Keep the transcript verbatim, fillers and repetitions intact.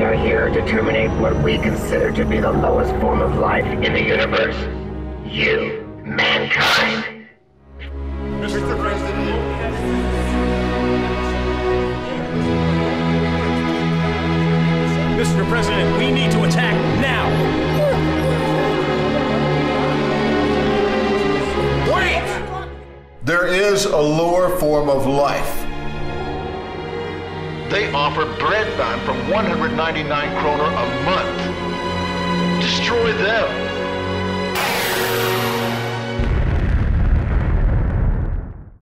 are here to terminate what we consider to be the lowest form of life in the universe. You, mankind. Mister President. Mister President, we need to attack now! Wait! There is a lower form of life. They offer bread ban from one hundred ninety-nine kroner a month. Destroy them.